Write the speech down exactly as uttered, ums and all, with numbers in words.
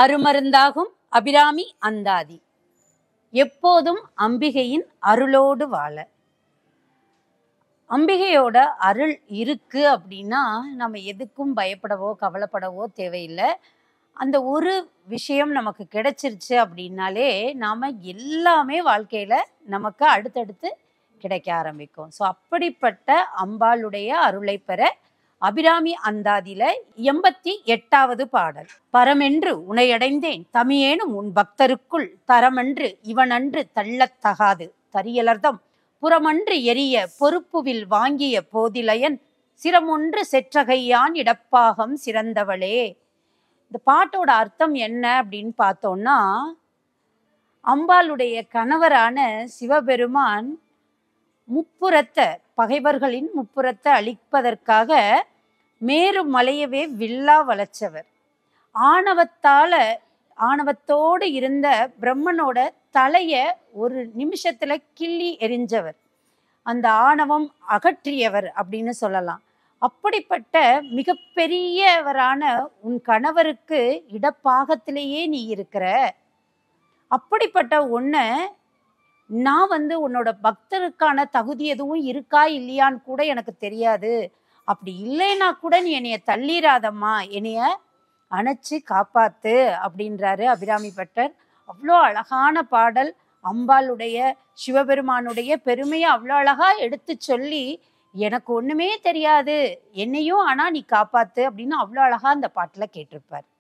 அருமருந்தாகும் அபிராமி அந்தாதி. எப்போதும் அம்பிகையின் அருளோடு வாழ. அம்பிகையோட அருள் இருக்கு அப்படின்னா நம்ம எதுக்கும் பயப்படவோ கவலைப்படவோ தேவையில்லை. அந்த ஒரு விஷயம் நமக்கு கிடைச்சிருச்சு அப்படின்னாலே நாம எல்லாமே வாழ்க்கையில நமக்கு அடுத்தடுத்து கிடைக்க ஆரம்பிக்கும். ஸோ அப்படிப்பட்ட அம்பாளுடைய அருளை பெற அபிராமி அந்தாதியில எண்பத்தி எட்டாவது பாடல். பரமென்று உனையடைந்தேன் தமியேனும் உன் பக்தருக்குள் தரமன்று இவனன்று தள்ளத்தகாது தரியலர்தம் புறமன்று எரிய பொறுப்புவில் வாங்கிய போதிலையன் சிரமொன்று செற்றகையான் இடப்பாகம் சிறந்தவளே. இந்த பாட்டோட அர்த்தம் என்ன அப்படின்னு பார்த்தோம்னா, அம்பாளுடைய கணவரான சிவபெருமான் முப்புறத்தை பகைவர்களின் முப்புறத்தை அழிப்பதற்காக மேரு மலையவே வில்லா வளைச்சவர். ஆணவத்தால ஆணவத்தோடு இருந்த பிரம்மனோட தலைய ஒரு நிமிஷத்துல கிள்ளி எரிஞ்சவர். அந்த ஆணவம் அகற்றியவர் அப்படின்னு சொல்லலாம். அப்படிப்பட்ட மிகப்பெரியவரான உன் கணவருக்கு இடப்பாகத்திலேயே நீ இருக்கிற. அப்படிப்பட்ட உன்னை நான் வந்து உன்னோட பக்தருக்கான தகுதி எதுவும் இருக்கா இல்லையான்னு கூட எனக்கு தெரியாது. அப்படி இல்லைன்னா கூட நீ என்னைய தள்ளிராதம்மா, என்னைய அணைச்சு காப்பாத்து அப்படின்றாரு அபிராமி பட்டர். அவ்வளோ அழகான பாடல். அம்பாளுடைய சிவபெருமானுடைய பெருமையை அவ்வளோ அழகா எடுத்து சொல்லி, எனக்கு ஒண்ணுமே தெரியாது என்னையும் ஆனா நீ காப்பாத்து அப்படின்னு அவ்வளோ அழகா அந்த பாட்டுல கேட்டிருப்பார்.